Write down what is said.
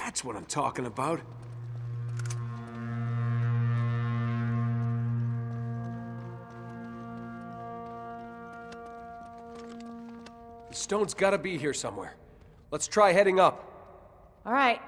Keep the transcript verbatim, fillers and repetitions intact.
That's what I'm talking about. The stone's gotta be here somewhere. Let's try heading up. All right.